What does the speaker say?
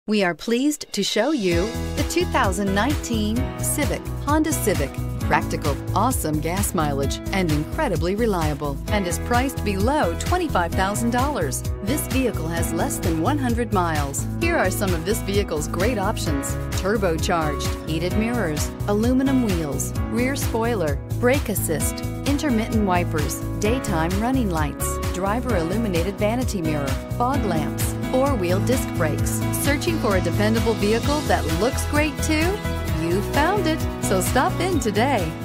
We are pleased to show you the 2019 Civic, Honda Civic. Practical, awesome gas mileage, and incredibly reliable, and is priced below $25,000. This vehicle has less than 100 miles. Here are some of this vehicle's great options: turbocharged, heated mirrors, aluminum wheels, rear spoiler, brake assist, intermittent wipers, daytime running lights, driver illuminated vanity mirror, fog lamps, four-wheel disc brakes. Searching for a dependable vehicle that looks great too? You found it, so stop in today.